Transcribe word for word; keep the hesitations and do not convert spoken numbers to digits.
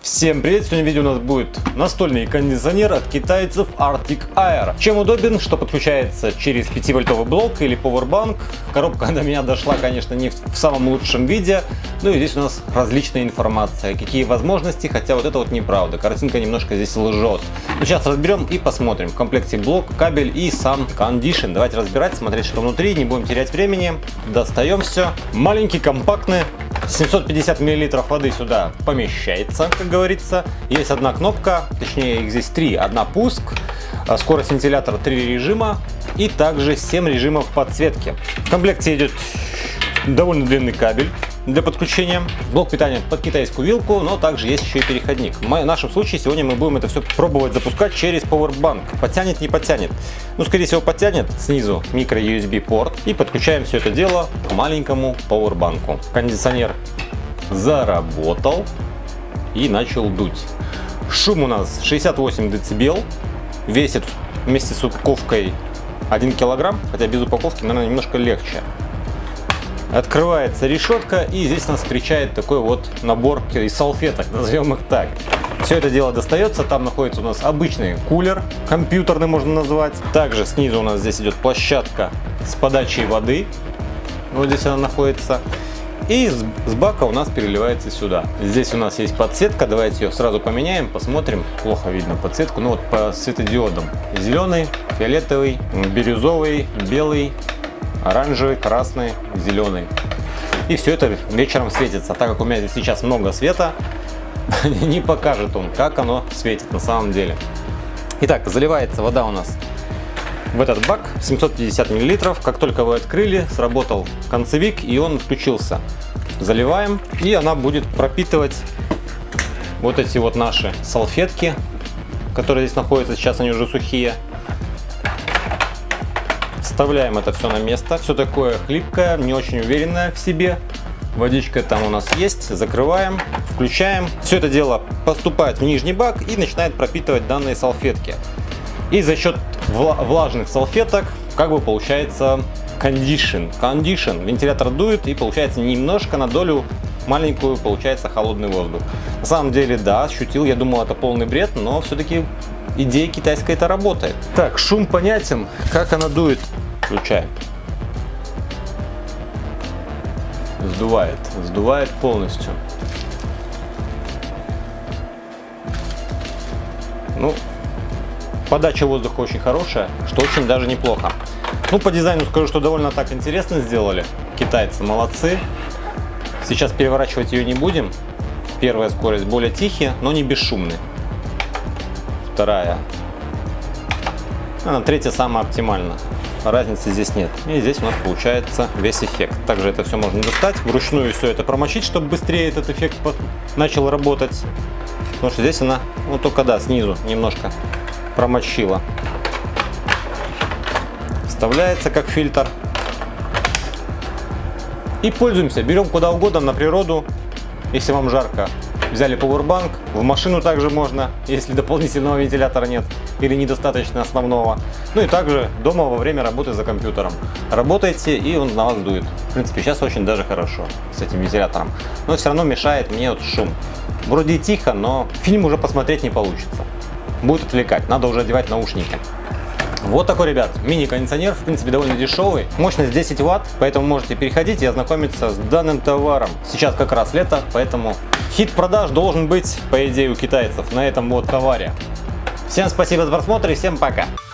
Всем привет! Сегодня видео у нас будет настольный кондиционер от китайцев Arctic Air. Чем удобен, что подключается через пятивольтовый блок или Powerbank. Коробка до меня дошла, конечно, не в самом лучшем виде. Ну и здесь у нас различная информация, какие возможности, хотя вот это вот неправда. Картинка немножко здесь лжет. Но сейчас разберем и посмотрим. В комплекте блок, кабель и сам кондишн. Давайте разбирать, смотреть, что внутри, не будем терять времени. Достаем все. Маленький, компактный. семьсот пятьдесят миллилитров воды сюда помещается, как говорится. Есть одна кнопка, точнее их здесь три. Одна пуск, скорость вентилятора три режима и также семь режимов подсветки. В комплекте идет довольно длинный кабель для подключения. Блок питания под китайскую вилку, но также есть еще и переходник. В нашем случае сегодня мы будем это все пробовать запускать через Powerbank. Потянет, не потянет. Ну, скорее всего, потянет. Снизу микро ю эс би порт. И подключаем все это дело к маленькому Powerbank. Кондиционер заработал и начал дуть. Шум у нас шестьдесят восемь децибел. Весит вместе с упаковкой один килограмм, хотя без упаковки, наверное, немножко легче. Открывается решетка, и здесь нас встречает такой вот набор из салфеток, назовем их так. Все это дело достается, там находится у нас обычный кулер, компьютерный можно назвать. Также снизу у нас здесь идет площадка с подачей воды, вот здесь она находится. И с бака у нас переливается сюда. Здесь у нас есть подсветка, давайте ее сразу поменяем, посмотрим. Плохо видно подсветку, ну вот по светодиодам. Зеленый, фиолетовый, бирюзовый, белый, оранжевый, красный, зеленый. И все это вечером светится. Так как у меня здесь сейчас много света, не покажет он, как оно светит на самом деле. Итак, заливается вода у нас в этот бак, семьсот пятьдесят миллилитров. Как только вы открыли, сработал концевик, и он включился. Заливаем, и она будет пропитывать вот эти вот наши салфетки, которые здесь находятся. Сейчас они уже сухие. Вставляем это все на место. Все такое хлипкое, не очень уверенное в себе. Водичка там у нас есть. Закрываем, включаем. Все это дело поступает в нижний бак и начинает пропитывать данные салфетки. И за счет влажных салфеток как бы получается кондишн. Кондишн. Вентилятор дует, и получается немножко на долю маленькую получается холодный воздух. На самом деле, да, ощутил. Я думал, это полный бред, но все-таки идея китайская это работает. Так, шум понятен. Как она дует? Включаем. Сдувает. Сдувает полностью. Ну, подача воздуха очень хорошая, что очень даже неплохо. Ну, по дизайну скажу, что довольно так интересно сделали. Китайцы молодцы. Сейчас переворачивать ее не будем. Первая скорость более тихие, но не бесшумные. Вторая. А, третья самая оптимальная. Разницы здесь нет. И здесь у нас получается весь эффект. Также это все можно достать, вручную все это промочить, чтобы быстрее этот эффект начал работать. Потому что здесь она, ну только да, снизу немножко промочила. Вставляется как фильтр. И пользуемся. Берем куда угодно, на природу, если вам жарко. Взяли Powerbank, в машину также можно, если дополнительного вентилятора нет или недостаточно основного. Ну и также дома во время работы за компьютером. Работаете, и он на вас дует. В принципе, сейчас очень даже хорошо с этим вентилятором. Но все равно мешает мне вот шум. Вроде тихо, но фильм уже посмотреть не получится. Будет отвлекать, надо уже одевать наушники. Вот такой, ребят, мини-кондиционер, в принципе, довольно дешевый. Мощность десять ватт, поэтому можете переходить и ознакомиться с данным товаром. Сейчас как раз лето, поэтому хит продаж должен быть, по идее, у китайцев на этом вот товаре. Всем спасибо за просмотр и всем пока!